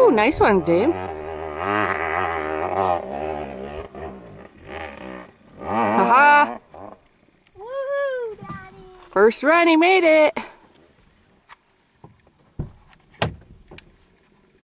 Ooh, nice one, Dave. Haha. Woohoo, Daddy. First run, he made it.